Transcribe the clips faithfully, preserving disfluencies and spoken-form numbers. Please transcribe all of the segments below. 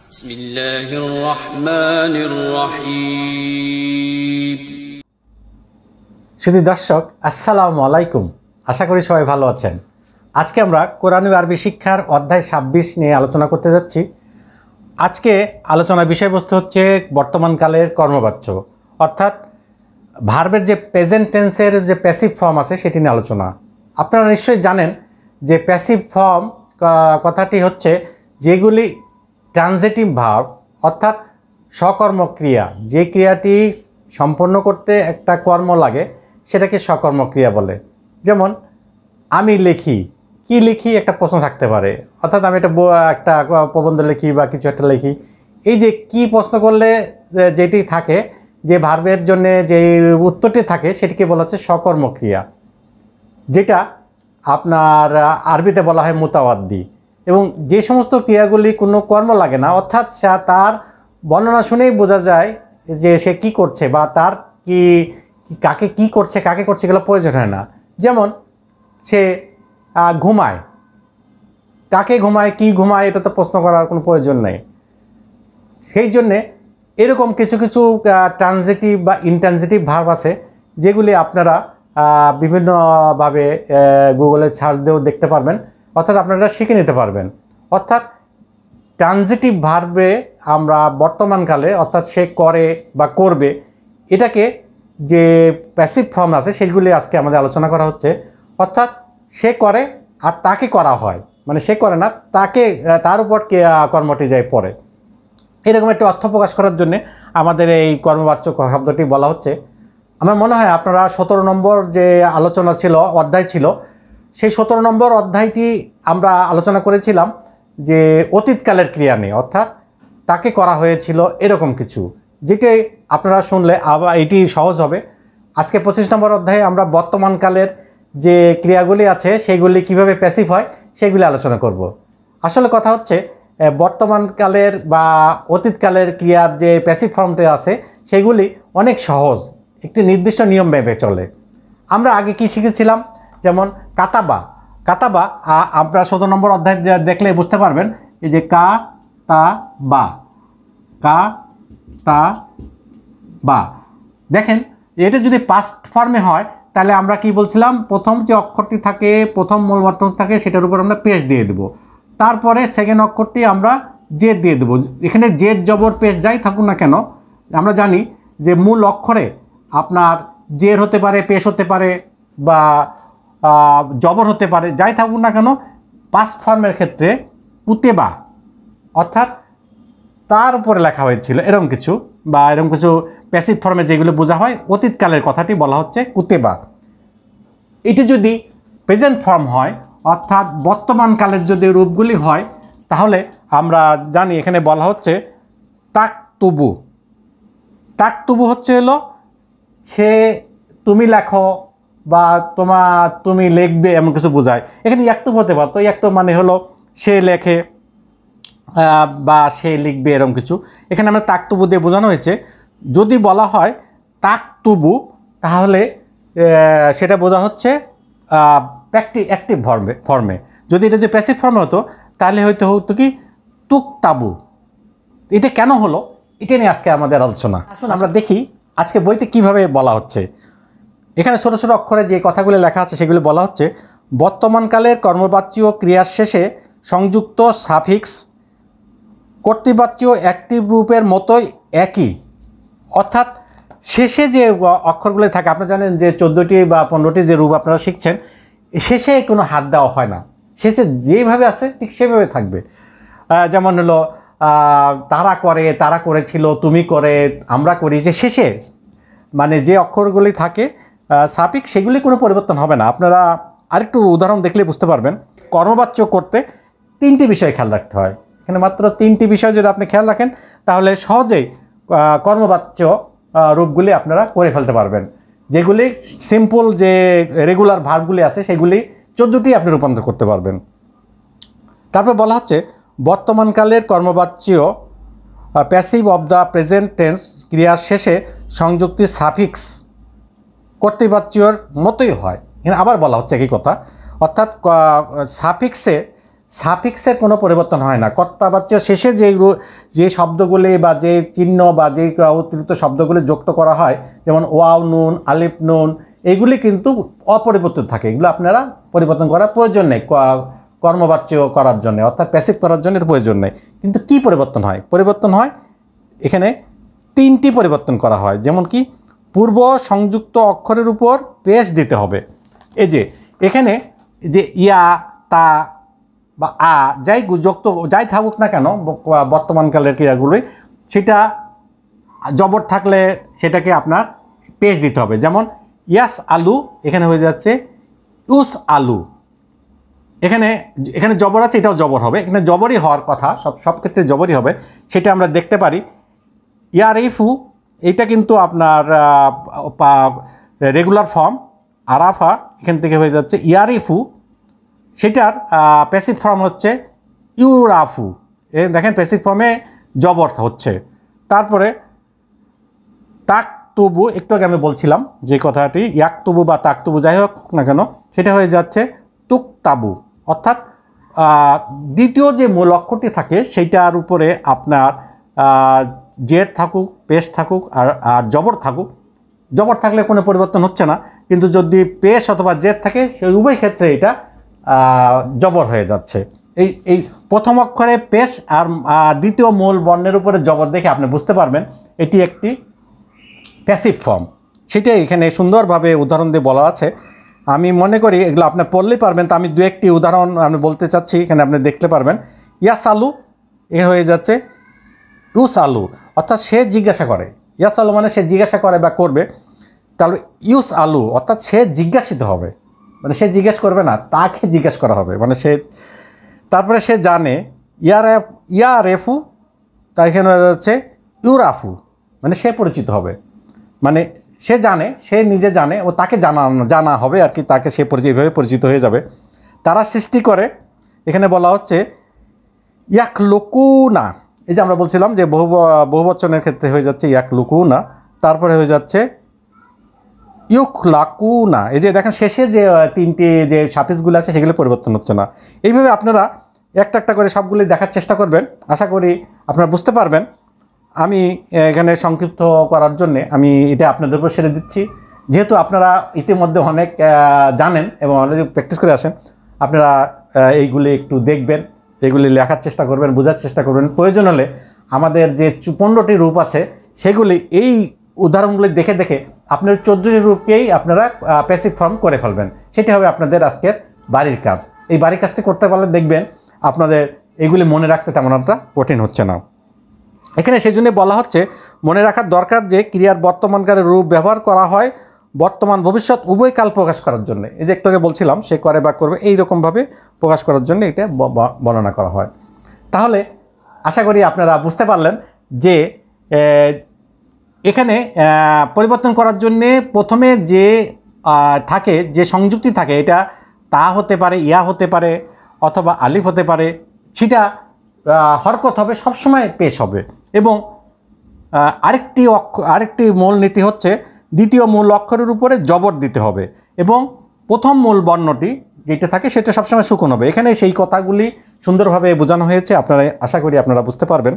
বিসমিল্লাহির রহমানির রহিম। শুধু দর্শক আসসালামু আলাইকুম, আশা করি সবাই ভালো আছেন। আজকে আমরা কোরআনীয় আরবি শিক্ষার অধ্যায় ছাব্বিশ নিয়ে আলোচনা করতে যাচ্ছি। আজকে আলোচনার বিষয়বস্তু হচ্ছে বর্তমানকালের কর্মবাচ্য, অর্থাৎ ভার্বের যে প্রেজেন্ট টেন্সের যে প্যাসিভ ফর্ম আছে সেটি নিয়ে আলোচনা। আপনারা নিশ্চয়ই জানেন যে প্যাসিভ ফর্ম কথাটি হচ্ছে যেগুলি ট্রানজিটিভ ভার্ব, অর্থাৎ সকর্মক্রিয়া, যে ক্রিয়াটি সম্পন্ন করতে একটা কর্ম লাগে সেটাকে সকর্মক্রিয়া বলে। যেমন আমি লিখি, কি লিখি একটা প্রশ্ন থাকতে পারে, অর্থাৎ আমি একটা একটা প্রবন্ধ লিখি বা কিছু একটা লিখি। এই যে কি প্রশ্ন করলে যেটি থাকে, যে ভার্বের জন্য যে উত্তরটি থাকে সেটিকে বলা হচ্ছে সকর্মক্রিয়া, যেটা আপনার আরবিতে বলা হয় মুতাওয়াদ্দি। এবং যে সমস্ত ক্রিয়াগুলি কোনো কর্ম লাগে না, অর্থাৎ তার বর্ণনা শুনেই বোঝা যায় যে সে কি করছে বা তার কি কাকে কি করছে কাকে করছে এগুলো প্রয়োজন হয় না। যেমন সে ঘুমায়, কাকে ঘুমায় কি ঘুমায় এটা তো প্রশ্ন করার কোনো প্রয়োজন নেই। সেই জন্যে এরকম কিছু কিছু ট্রানজিটিভ বা ইনট্রানজিটিভ ভার্ব আছে যেগুলি আপনারা বিভিন্নভাবে গুগলে সার্চ দিয়েও দেখতে পারবেন, অর্থাৎ আপনারা শিখে নিতে পারবেন। অর্থাৎ ট্রানজিটিভ ভার্বে আমরা বর্তমানকালে, অর্থাৎ সে করে বা করবে, এটাকে যে প্যাসিভ ফর্ম আছে সেগুলি আজকে আমাদের আলোচনা করা হচ্ছে। অর্থাৎ সে করে আর তাকে করা হয়, মানে সে করে না, তাকে তার উপর কর্মটি যায় পড়ে। এরকম একটি অর্থ প্রকাশ করার জন্যে আমাদের এই কর্মবাচ্য শব্দটি বলা হচ্ছে। আমার মনে হয় আপনারা সতেরো নম্বর যে আলোচনা ছিল, অধ্যায় ছিল, সেই সতেরো নম্বর অধ্যায়টি আমরা আলোচনা করেছিলাম যে অতীতকালের ক্রিয়া নিয়ে, অর্থাৎ তাকে করা হয়েছিল এরকম কিছু, যেটি আপনারা শুনলে আবার এটি সহজ হবে। আজকে পঁচিশ নম্বর অধ্যায়ে আমরা বর্তমানকালের যে ক্রিয়াগুলি আছে সেগুলি কিভাবে প্যাসিভ হয় সেগুলি আলোচনা করব। আসলে কথা হচ্ছে বর্তমানকালের বা অতীতকালের ক্রিয়ার যে প্যাসিভ ফর্মটি আছে সেগুলি অনেক সহজ, একটি নির্দিষ্ট নিয়ম ভেবে চলে। আমরা আগে কি শিখেছিলাম, যেমন কাতাবা। কাতাবা আমরা সতেরো নম্বর অধ্যায় দেখলে বুঝতে পারবেন, এই যে কা তা বা, কা তা বা। দেখেন এটা যদি পাস্ট ফর্মে হয় তাহলে আমরা কি বলছিলাম, প্রথম যে অক্ষরটি থাকে, প্রথম মূল অক্ষর থাকে সেটার উপর আমরা পেশ দিয়ে দেবো, তারপরে সেকেন্ড অক্ষরটি আমরা জেড দিয়ে দেবো। এখানে জেড জবর পেশ যাই থাকুক না কেন, আমরা জানি যে মূল অক্ষরে আপনার জের হতে পারে, পেশ হতে পারে বা জবর হতে পারে, যাই থাকুক না কেন, পাস্ট ফর্মের ক্ষেত্রে কুতেবা, অর্থাৎ তার উপরে লেখা হয়েছিল এরকম কিছু, বা এরকম কিছু প্যাসিভ ফর্মে যেগুলো বোঝা হয়, অতীতকালের কথাটি বলা হচ্ছে কুতেবা। এটি যদি প্রেজেন্ট ফর্ম হয়, অর্থাৎ বর্তমানকালের যদি রূপগুলি হয়, তাহলে আমরা জানি এখানে বলা হচ্ছে তাকতুবু। তাকতুবু হচ্ছে হলো সে, তুমি লেখো বা তোমার তুমি লিখবে এমন কিছু বোঝায়। এখানে ইয়াকতুব হতে পারতো, ইয়াকতুব মানে হলো সে লেখে বা সে লিখবে এরকম কিছু। এখানে আমরা তাকতুবু দিয়ে বোঝানো হয়েছে। যদি বলা হয় তাকতুবু তাহলে সেটা বোঝা হচ্ছে প্যাক্টি অ্যাক্টিভ ফর্মে ফর্মে যদি এটা যে প্যাসিভ ফর্মে হতো তাহলে হয়তো হতো কি তুকতাবু। এটা কেন হলো এটা নিয়ে আজকে আমাদের আলোচনা। আসুন আমরা দেখি আজকে বইতে কিভাবে বলা হচ্ছে। এখানে ছোট ছোট অক্ষরে যে কথাগুলো লেখা আছে সেগুলো বলা হচ্ছে, বর্তমানকালের কর্মবাচ্য ক্রিয়ার শেষে সংযুক্ত সাফিক্স কর্তৃবাচ্য অ্যাক্টিভ রূপের মতোই একই, অর্থাৎ শেষে যে অক্ষরগুলো থাকে, আপনারা জানেন যে চোদ্দোটি বা পনেরোটি যে রূপ আপনারা শিখছেন, শেষে কোনো হাত দেওয়া হয় না, শেষে যেভাবে আছে ঠিক সেভাবে থাকবে। যেমন হলো তারা করে, তারা করেছিল, তুমি করে, আমরা করি, যে শেষে মানে যে অক্ষরগুলি থাকে সাফিক্স সেগুলি কোনো পরিবর্তন হবে না। আপনারা আরেকটু উদাহরণ দেখলে বুঝতে পারবেন। কর্মবাচ্য করতে তিনটি বিষয় খেয়াল রাখতে হয়। এখানে মাত্র তিনটি বিষয় যদি আপনি খেয়াল রাখেন তাহলে সহজেই কর্মবাচ্য রূপগুলি আপনারা করে ফেলতে পারবেন। যেগুলি সিম্পল যে রেগুলার ভার্বগুলি আছে সেগুলি চোদ্দোটি আপনি রূপান্তর করতে পারবেন। তারপর বলা হচ্ছে বর্তমানকালের কর্মবাচ্য passive of the present tense ক্রিয়ার শেষে সংযুক্তি সাফিক্স কর্তৃবাচ্যর মতোই হয়। এখানে আবার বলা হচ্ছে একই কথা, অর্থাৎ সাফিক্সে সাফিক্সের কোনো পরিবর্তন হয় না। কর্তাবাচ্য শেষে যে যে শব্দগুলি বা যে চিহ্ন বা যে অতিরিক্ত শব্দগুলি যুক্ত করা হয়, যেমন ওয়াও নুন, আলিফ নুন, এগুলি কিন্তু অপরিবর্তিত থাকে। এগুলো আপনারা পরিবর্তন করার প্রয়োজন নেই কর্মবাচ্য করার জন্য, অর্থাৎ প্যাসিভ করার জন্য এর প্রয়োজন নেই। কিন্তু কি পরিবর্তন হয়? পরিবর্তন হয় এখানে তিনটি পরিবর্তন করা হয়। যেমন কি পূর্ব সংযুক্ত অক্ষরের উপর পেশ দিতে হবে। এই যে এখানে যে ইয়া, তা বা আ যাই যুক্ত যাই থাকুক না কেন বর্তমানকালের ক্রিয়াগুলি, সেটা জবর থাকলে সেটাকে আপনার পেশ দিতে হবে। যেমন ইয়াস আলু এখানে হয়ে যাচ্ছে ইউস আলু। এখানে এখানে জবর আছে, এটাও জবর হবে। এখানে জবরই হওয়ার কথা, সব সব ক্ষেত্রে জবরই হবে, সেটা আমরা দেখতে পারি। ইয়ারিফু এইটা কিন্তু আপনার রেগুলার ফর্ম, আরাফা এখান থেকে হয়ে যাচ্ছে ইয়ারিফু, সেটার প্যাসিভ ফর্ম হচ্ছে ইউরাফু। এ দেখেন প্যাসিভ ফর্মে জবর হচ্ছে। তারপরে তাকতুবু, একটু আগে আমি বলছিলাম যে কথাটি, ইয়াকতুবু বা তাকতুবু যাই হোক না কেন, সেটা হয়ে যাচ্ছে তুকতাবু। অর্থাৎ দ্বিতীয় যে মূল অক্ষরটি থাকে সেইটার উপরে আপনার জের থাকুক, পেশ থাকুক আর আর জবর থাকুক, জবর থাকলে কোনো পরিবর্তন হচ্ছে না। কিন্তু যদি পেশ অথবা জের থাকে সেই উভয় ক্ষেত্রে এটা জবর হয়ে যাচ্ছে। এই এই প্রথম অক্ষরে পেশ আর দ্বিতীয় মূল বর্ণের উপরে জবর দেখে আপনি বুঝতে পারবেন এটি একটি প্যাসিভ ফর্ম। সেটাই এখানে সুন্দরভাবে উদাহরণ দিয়ে বলা আছে। আমি মনে করি এগুলো আপনি পড়লেই পারবেন। তো আমি দু একটি উদাহরণ আমি বলতে চাচ্ছি, এখানে আপনি দেখতে পারবেন। ইয়াস আলু এ হয়ে যাচ্ছে ইউস আলু, অর্থাৎ সে জিজ্ঞাসা করে। ইয়াস আলু মানে সে জিজ্ঞাসা করে বা করবে। তাহলে ইউস আলু অর্থাৎ সে জিজ্ঞাসিত হবে, মানে সে জিজ্ঞেস করবে না, তাকে জিজ্ঞেস করা হবে, মানে সে। তারপরে সে জানে, ইয়ার ইয়া রেফু, তা এখানে হয়ে যাচ্ছে ইউরাফু, মানে সে পরিচিত হবে, মানে সে জানে, সে নিজে জানে ও তাকে জানা জানা হবে আর কি, তাকে সে পরিচিত এইভাবে পরিচিত হয়ে যাবে। তারা সৃষ্টি করে, এখানে বলা হচ্ছে ইয়াক লুকুনা। এই যে আমরা বলছিলাম যে বহু বহুবচনের ক্ষেত্রে হয়ে যাচ্ছে ইয়াক লুকুনা, তারপরে হয়ে যাচ্ছে ইউক লাকুনা। এই যে দেখেন শেষে যে তিনটি যে সাফিক্সগুলো আছে সেগুলো পরিবর্তন হচ্ছে না। এইভাবে আপনারা একটা একটা করে সবগুলি দেখার চেষ্টা করবেন, আশা করি আপনারা বুঝতে পারবেন। আমি এখানে সংক্ষিপ্ত করার জন্যে আমি এটা আপনাদের উপর ছেড়ে দিচ্ছি। যেহেতু আপনারা ইতিমধ্যে অনেক জানেন এবং অলরেডি প্র্যাকটিস করে আসেন, আপনারা এইগুলি একটু দেখবেন, এগুলি লেখার চেষ্টা করবেন, বোঝার চেষ্টা করবেন। প্রয়োজন হলে আমাদের যে পনেরোটি রূপ আছে সেগুলি এই উদাহরণগুলি দেখে দেখে আপনার চোদ্দোটি রূপকেই আপনারা প্যাসিভ ফর্ম করে ফেলবেন। সেটি হবে আপনাদের আজকের বাড়ির কাজ। এই বাড়ির কাজটি করতে পারলে দেখবেন আপনাদের এগুলি মনে রাখতে তেমন একটা কঠিন হচ্ছে না। এখানে সেই জন্য বলা হচ্ছে মনে রাখার দরকার যে ক্রিয়ার বর্তমানকালের রূপ ব্যবহার করা হয় বর্তমান ভবিষ্যৎ উভয় কাল প্রকাশ করার জন্য। এই যে একটু আগে বলছিলাম সে করে বা করবে, এইরকমভাবে প্রকাশ করার জন্য এটা বর্ণনা করা হয়। তাহলে আশা করি আপনারা বুঝতে পারলেন যে এখানে পরিবর্তন করার জন্যে প্রথমে যে থাকে, যে সংযুক্তি থাকে, এটা তা হতে পারে, ইয়া হতে পারে, অথবা আলিফ হতে পারে, সেটা হরকত হবে, সবসময় পেশ হবে। এবং আরেকটি অক্ষর আরেকটি মূল নীতি হচ্ছে দ্বিতীয় মূল অক্ষরের উপরে জবর দিতে হবে এবং প্রথম মূল বর্ণটি যেটা থাকে সেটা সবসময় সুকুন হবে। এখানে সেই কথাগুলি সুন্দরভাবে বোঝানো হয়েছে, আপনারা আশা করি আপনারা বুঝতে পারবেন।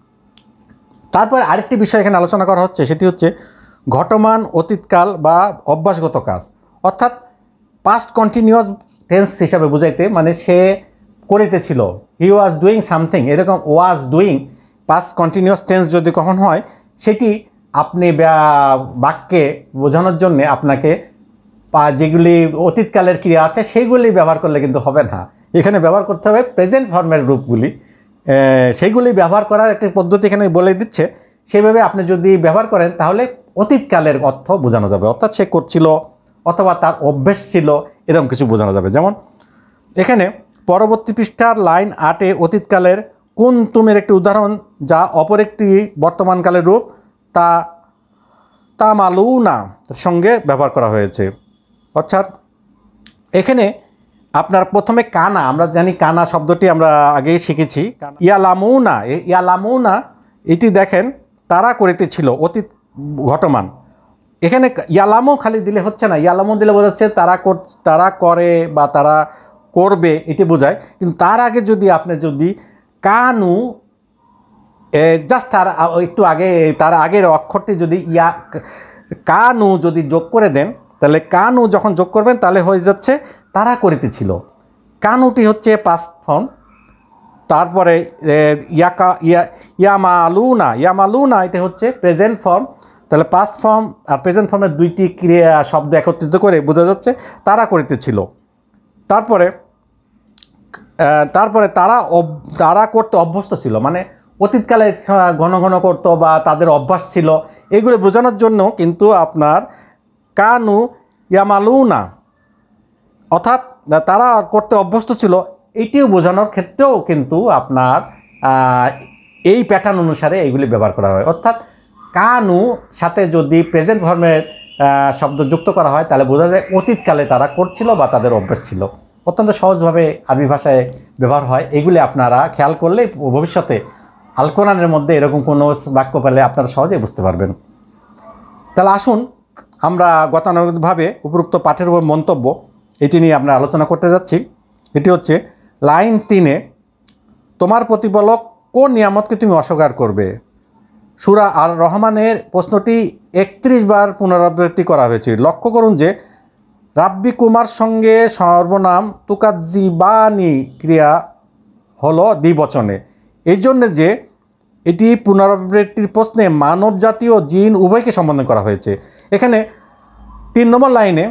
তারপর আরেকটি বিষয় এখানে আলোচনা করা হচ্ছে, সেটি হচ্ছে ঘটমান অতীতকাল বা অভ্যাসগত কাজ, অর্থাৎ পাস্ট কন্টিনিউয়াস টেন্স হিসাবে বুঝাইতে, মানে সে করিতেছিল, হি ওয়াজ ডুইং সামথিং, এরকম was doing past continuous tense যদি কখন হয় সেটি আপনি বাক্যে বোঝানোর জন্যে আপনাকে যেগুলি অতীতকালের ক্রিয়া আছে সেগুলি ব্যবহার করলে কিন্তু হবে না। এখানে ব্যবহার করতে হবে প্রেজেন্ট ফর্মের রূপগুলি, সেইগুলি ব্যবহার করার একটি পদ্ধতি এখানে বলে দিচ্ছে। সেইভাবে আপনি যদি ব্যবহার করেন তাহলে অতীতকালের অর্থ বোঝানো যাবে, অর্থাৎ সে করছিল অথবা তার অভ্যেস ছিল, এরকম কিছু বোঝানো যাবে। যেমন এখানে পরবর্তী পৃষ্ঠার লাইন আটে অতীতকালের কোন তুমের একটি উদাহরণ যা অপর একটি বর্তমানকালের রূপ তা তা মালুনা সঙ্গে ব্যবহার করা হয়েছে। অর্থাৎ এখানে আপনার প্রথমে কানা, আমরা জানি কানা শব্দটি আমরা আগেই শিখেছি, ইয়ালামুনা, ইয়ালামুনা এটি দেখেন তারা করিতেছিল, অতীত ঘটমান। এখানে ইয়ালামু খালি দিলে হচ্ছে না, ইয়ালামু দিলে বোঝাচ্ছে তারা তারা করে বা তারা করবে এটি বোঝায়। কিন্তু তার আগে যদি আপনি যদি কানু জাস্ট তার একটু আগে তার আগের অক্ষরটি যদি ইয়া কানু যদি যোগ করে দেন, তাহলে কানু যখন যোগ করবেন তাহলে হয়ে যাচ্ছে তারা করিতেছিল। কানুটি হচ্ছে পাস্ট ফর্ম। তারপরে ইয়াকা ইয়া ইয়ামালুনা ইয়ামালুনা এটা হচ্ছে প্রেজেন্ট ফর্ম। তাহলে পাস্ট ফর্ম আর প্রেজেন্ট ফর্মের দুইটি ক্রিয়া শব্দ একত্রিত করে বোঝা যাচ্ছে তারা করিতেছিল। তারপরে তারপরে তারা তারা করতে অভ্যস্ত ছিল, মানে অতীতকালে ঘন ঘন করতো বা তাদের অভ্যাস ছিল, এগুলো বোঝানোর জন্য কিন্তু আপনার কানু ইয়ামালুনা অর্থাৎ তারা করতে অভ্যস্ত ছিল, এইটিও বোঝানোর ক্ষেত্রেও কিন্তু আপনার এই প্যাটার্ন অনুসারে এইগুলি ব্যবহার করা হয়। অর্থাৎ কানু সাথে যদি প্রেজেন্ট ফর্মের শব্দ যুক্ত করা হয় তাহলে বোঝা যায় অতীতকালে তারা করছিল বা তাদের অভ্যাস ছিল। অত্যন্ত সহজভাবে আরবি ভাষায় ব্যবহার হয়। এগুলি আপনারা খেয়াল করলে ভবিষ্যতে আল কোরআনের মধ্যে এরকম কোনো বাক্য পেলে আপনারা সহজেই বুঝতে পারবেন। তাহলে আসুন আমরা গতানুগতিকভাবে উপরোক্ত পাঠের উপর মন্তব্য এটি নিয়ে আমরা আলোচনা করতে যাচ্ছি। এটি হচ্ছে লাইন তিনে, তোমার প্রতিপালক কোন নিয়ামতকে তুমি অস্বীকার করবে? সূরা আর রহমানের প্রশ্নটি একত্রিশ বার পুনরাবৃত্তি করা হয়েছে। লক্ষ্য করুন যে রাব্বি কুমার সঙ্গে সর্বনাম তুকাজ্জিবানি ক্রিয়া হলো দ্বিবচনে, এই জন্যে যে এটি পুনরাবৃত্তির প্রশ্নে মানব জাতি ও জিন উভয়কে সম্বোধন করা হয়েছে। এখানে তিন নম্বর লাইনে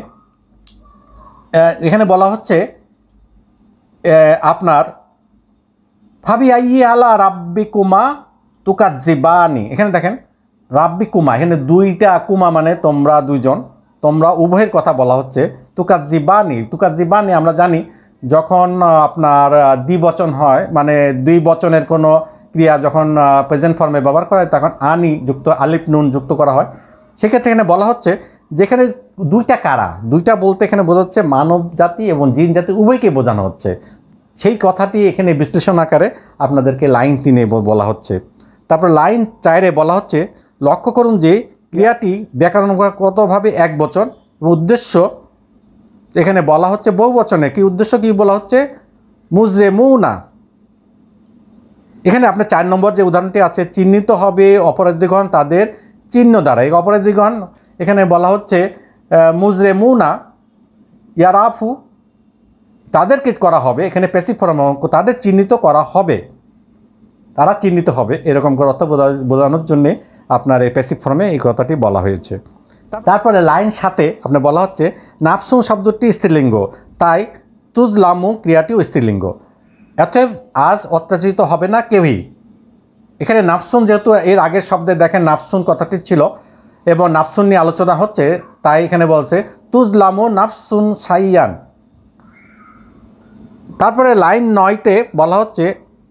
এখানে বলা হচ্ছে আপনার ফাবি আইয়ি আলা রাব্বি কুমা তুকাজ্জিবানি। এখানে দেখেন রাব্বি কুমা, এখানে দুইটা কুমা মানে তোমরা দুইজন, তোমরা উভয়ের কথা বলা হচ্ছে। তুকাজ্জিবানি তুকাজ্জিবানি আমরা জানি যখন আপনার দ্বিবচন হয়, মানে দুই বচনের কোনো ক্রিয়া যখন প্রেজেন্ট ফর্মে ব্যবহার করা হয় তখন আনি যুক্ত আলিফ নুন যুক্ত করা হয়। সেক্ষেত্রে এখানে বলা হচ্ছে যেখানে দুইটা কারা, দুইটা বলতে এখানে বোঝা হচ্ছে মানব জাতি এবং জিন জাতি উভয়কে বোঝানো হচ্ছে। সেই কথাটি এখানে বিশ্লেষণ আকারে আপনাদেরকে লাইন তিনে বলা হচ্ছে। তারপর লাইন চারে বলা হচ্ছে লক্ষ্য করুন যে ক্রিয়াটি ব্যাকরণগতভাবে এক বচন এবং উদ্দেশ্য এখানে বলা হচ্ছে বহু বচনে। কি উদ্দেশ্য কি বলা হচ্ছে? মুজরেমুনা। এখানে আপনার চার নম্বর যে উদাহরণটি আছে, চিহ্নিত হবে অপরাধীগণ তাদের চিহ্ন দ্বারা। এই অপরাধীগণ এখানে বলা হচ্ছে মুজরেমুনা ইয়ারাফু, তাদেরকে করা হবে। এখানে প্যাসিভ ফর্ম তাদের চিহ্নিত করা হবে, তারা চিহ্নিত হবে, এরকম করে অর্থ বোঝানোর জন্যে আপনার এই প্যাসিভ ফর্মে এই কথাটি বলা হয়েছে। তারপরে লাইন সাথে আপনার বলা হচ্ছে নাফসুন শব্দটি স্ত্রীলিঙ্গ, তাই তুজলামু ক্রিয়াটিও স্ত্রীলিঙ্গ। অতএব আজ অত্যাচারিত হবে না কেউই। এখানে নাফসুন যেহেতু এর আগের শব্দে দেখেন নাফসুন কথাটি ছিল এবং নাফসুন নিয়ে আলোচনা হচ্ছে, তাই এখানে বলছে তুজলামু নাফসুন সাইয়ান। তারপরে লাইন নয়তে বলা হচ্ছে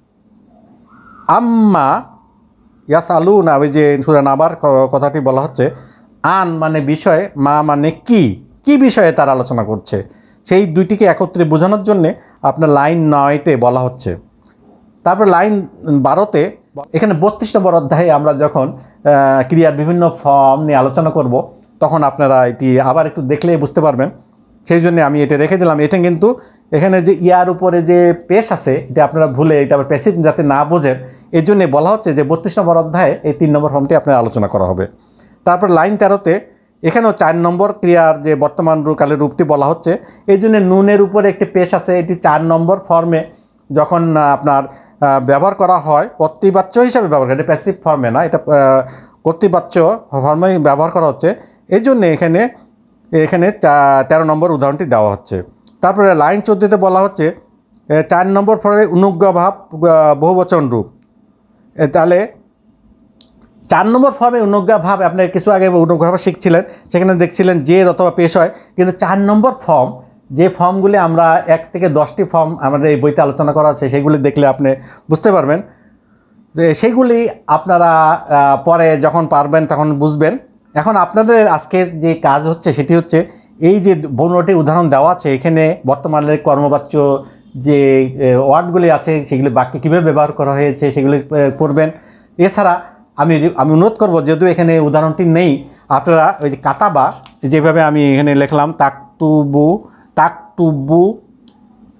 আম্মা ইয়াস আলু না, ওই যে সূরা নাবার কথাটি বলা হচ্ছে আন মানে বিষয়, মা মানে কি কি বিষয়ে তার আলোচনা করছে, সেই দুইটিকে একত্রে বোঝানোর জন্যে আপনার লাইন নয়তে বলা হচ্ছে। তারপর লাইন বারোতে এখানে বত্রিশ নম্বর অধ্যায়ে আমরা যখন ক্রিয়ার বিভিন্ন ফর্ম নিয়ে আলোচনা করব তখন আপনারা এটি আবার একটু দেখলেই বুঝতে পারবেন, সেই জন্য আমি এটা রেখে দিলাম। এটা কিন্তু এখানে যে ইয়ার উপরে যে পেশ আছে এটা আপনারা ভুলে এটা আবার প্যাসিভ যাতে না বোঝেন এই জন্যে বলা হচ্ছে যে বত্রিশ নম্বর অধ্যায়ে এই তিন নম্বর ফর্মটি আপনার আলোচনা করা হবে। তারপর লাইন তেরোতে এখানেও চার নম্বর ক্রিয়ার যে বর্তমান কালের রূপটি বলা হচ্ছে, এই জন্য নুনের উপরে একটি পেশ আছে, এটি চার নম্বর ফর্মে যখন আপনার ব্যবহার করা হয় কর্তৃবাচ্য হিসাবে ব্যবহার করা, এটা প্যাসিভ ফর্মে না, এটা কর্তৃবাচ্য ফর্মে ব্যবহার করা হচ্ছে, এই জন্যে এখানে এখানে তেরো নম্বর উদাহরণটি দেওয়া হচ্ছে। তারপরে লাইন চোদ্দোতে বলা হচ্ছে চার নম্বর ফর্মে অনুজ্ঞাভাব বহুবচন রূপ। তাহলে চার নম্বর ফর্মে অনুজ্ঞাভাব আপনার কিছু আগে অনুজ্ঞাভাব শিখছিলেন, সেখানে দেখছিলেন জের অথবা পেশ হয়, কিন্তু চার নম্বর ফর্ম যে ফর্মগুলি আমরা এক থেকে দশটি ফর্ম আমাদের এই বইতে আলোচনা করা আছে সেগুলি দেখলে আপনি বুঝতে পারবেন, যে সেইগুলি আপনারা পরে যখন পারবেন তখন বুঝবেন। এখন আপনাদের আজকের যে কাজ হচ্ছে সেটি হচ্ছে এই যে পনেরোটি উদাহরণ দেওয়া আছে এখানে বর্তমানের কর্মবাচ্য যে ওয়ার্ডগুলি আছে সেগুলি বাক্যে কীভাবে ব্যবহার করা হয়েছে সেগুলি পড়বেন। এছাড়া আমি আমি অনুরোধ করবো, যেহেতু এখানে উদাহরণটি নেই, আপনারা ওই যে কাতাবা যেভাবে আমি এখানে লিখলাম তাকতুবু তাকতুবু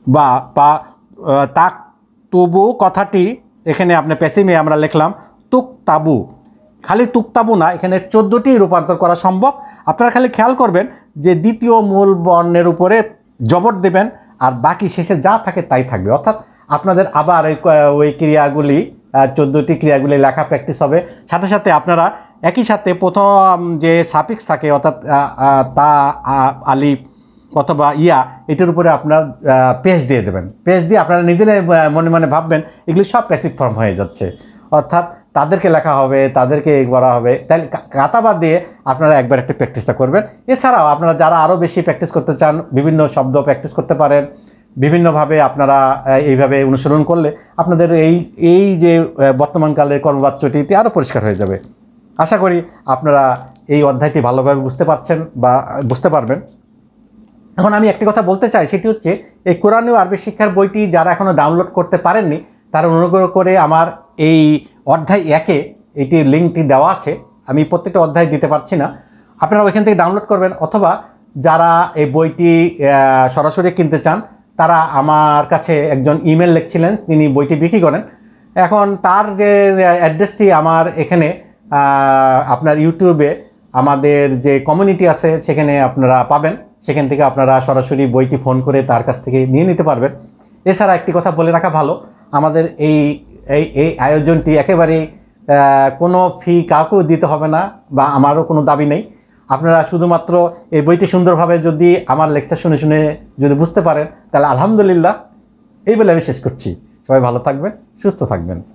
বা পা তাক তুবু কথাটি এখানে আপনি প্যাসিভে আমরা লিখলাম তুক তাবু। খালি তুক তাবু না, এখানে চোদ্দোটি রূপান্তর করা সম্ভব। আপনারা খালি খেয়াল করবেন যে দ্বিতীয় মূল বর্ণের উপরে জবর দেবেন আর বাকি শেষে যা থাকে তাই থাকবে। অর্থাৎ আপনাদের আবার ওই ওই ক্রিয়াগুলি চোদ্দোটি ক্রিয়াগুলি লেখা প্র্যাকটিস হবে। সাথে সাথে আপনারা একই সাথে প্রথম যে সাফিক্স থাকে অর্থাৎ তা, আলিফ অথবা ইয়া, এটার উপরে আপনার পেশ দিয়ে দেবেন। পেশ দিয়ে আপনারা নিজেরাই মনে মনে ভাববেন এগুলি সব প্যাসিভ ফর্ম হয়ে যাচ্ছে, অর্থাৎ তাদেরকে লেখা হবে, তাদেরকে করা হবে। তাহলে কাতাবাদ দিয়ে আপনারা একবার একটু প্র্যাকটিসটা করবেন। এছাড়াও আপনারা যারা আরও বেশি প্র্যাকটিস করতে চান, বিভিন্ন শব্দ প্র্যাকটিস করতে পারেন। বিভিন্নভাবে আপনারা এইভাবে অনুসরণ করলে আপনাদের এই এই যে বর্তমানকালের কর্মবাচ্যটি আরও পরিষ্কার হয়ে যাবে। আশা করি আপনারা এই অধ্যায়টি ভালোভাবে বুঝতে পারছেন বা বুঝতে পারবেন। এখন আমি একটি কথা বলতে চাই, সেটি হচ্ছে এই কোরআন ও আরবি শিক্ষার বইটি যারা এখনও ডাউনলোড করতে পারেননি তারা অনুগ্রহ করে আমার এই অধ্যায় একে এটির লিঙ্কটি দেওয়া আছে, আমি প্রত্যেকটা অধ্যায় দিতে পারছি না, আপনারা ওইখান থেকে ডাউনলোড করবেন। অথবা যারা এই বইটি সরাসরি কিনতে চান তারা আমার কাছে একজন ইমেল লিখছিলেন, তিনি বইটি বিক্রি করেন। এখন তার যে অ্যাড্রেসটি আমার এখানে আপনার ইউটিউবে আমাদের যে কমিউনিটি আছে সেখানে আপনারা পাবেন, সেখান থেকে আপনারা সরাসরি বইটি ফোন করে তার কাছ থেকে নিয়ে নিতে পারবেন। এছাড়া একটি কথা বলে রাখা ভালো, আমাদের এই এই এই আয়োজনটি একেবারেই কোনো ফি কাউকেও দিতে হবে না বা আমারও কোনো দাবি নেই। আপনারা শুধুমাত্র এই বইটি সুন্দরভাবে যদি আমার লেকচার শুনে শুনে যদি বুঝতে পারেন তাহলে আলহামদুলিল্লাহ, এই বলে আমি শেষ করছি। সবাই ভালো থাকবেন, সুস্থ থাকবেন।